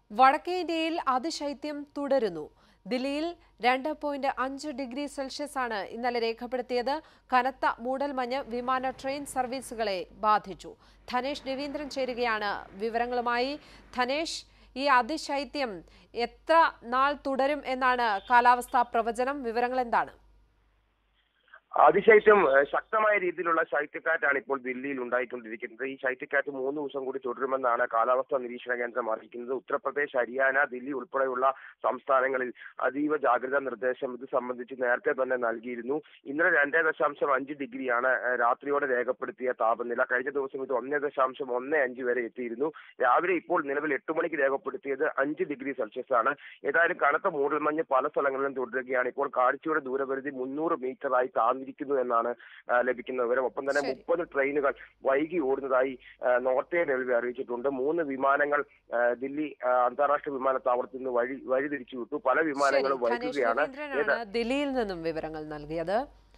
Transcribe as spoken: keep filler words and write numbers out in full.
വടക്കേ ഇന്ത്യയിൽ അതിശൈത്യം തുടരുന്നു. ദില്ലിയിൽ രണ്ട് പോയിന്റ് അഞ്ച് ഡിഗ്രി സെൽഷ്യസ് ആണ് ഇന്നലെ രേഖപ്പെടുത്തിയത്. കനത്ത മൂടൽമഞ്ഞ് വിമാന ട്രെയിൻ സർവീസുകളെ ബാധിച്ചു. ധനേഷ് രവീന്ദ്രൻ ചേരുകയാണ് വിവരങ്ങളുമായി. ധനേഷ്, ഈ അതിശൈത്യം എത്ര നാൾ തുടരും എന്നാണ് കാലാവസ്ഥാ പ്രവചനം? വിവരങ്ങൾ എന്താണ്? അതിശൈത്യം ശക്തമായ രീതിയിലുള്ള ശൈത്യക്കാറ്റാണ് ഇപ്പോൾ ദില്ലിയിൽ ഉണ്ടായിക്കൊണ്ടിരിക്കുന്നത്. ഈ ശൈത്യക്കാറ്റ് മൂന്ന് ദിവസം കൂടി തുടരുമെന്നാണ് കാലാവസ്ഥാ നിരീക്ഷണ കേന്ദ്രം അറിയിക്കുന്നത്. ഉത്തർപ്രദേശ്, ഹരിയാന, ദില്ലി ഉൾപ്പെടെയുള്ള സംസ്ഥാനങ്ങളിൽ അതീവ ജാഗ്രതാ നിർദ്ദേശം ഇത് സംബന്ധിച്ച് നേരത്തെ തന്നെ നൽകിയിരുന്നു. ഇന്നലെ രണ്ടേ ദശാംശം അഞ്ച് ഡിഗ്രിയാണ് രാത്രിയോടെ രേഖപ്പെടുത്തിയ താപനില. കഴിഞ്ഞ ദിവസം ഇത് ഒന്നേ ദശാംശം ഒന്ന് അഞ്ച് വരെ എത്തിയിരുന്നു. രാവിലെ ഇപ്പോൾ നിലവിൽ എട്ട് മണിക്ക് രേഖപ്പെടുത്തിയത് അഞ്ച് ഡിഗ്രി സെൽഷ്യസ് ആണ്. ഏതായാലും കനത്ത മൂടൽമഞ്ഞ് പല സ്ഥലങ്ങളിലും തുടരുകയാണ്. ഇപ്പോൾ കാഴ്ചയുടെ ദൂരപരിധി മുന്നൂറ് മീറ്ററായി താഴ്ന്നിരിക്കുന്നു എന്നാണ് ലഭിക്കുന്ന വിവരം. ഒപ്പം തന്നെ മുപ്പത് ട്രെയിനുകൾ വൈകി ഓടുന്നതായി നോർത്തേ റെയിൽവേ അറിയിച്ചിട്ടുണ്ട്. മൂന്ന് വിമാനങ്ങൾ ദില്ലി അന്താരാഷ്ട്ര വിമാനത്താവളത്തിൽ നിന്ന് വഴി വഴിതിരിച്ചു വിട്ടു. പല വിമാനങ്ങളും വൈകുകയാണ്. ദില്ലിയിൽ നിന്നും വിവരങ്ങൾ നൽകിയത്.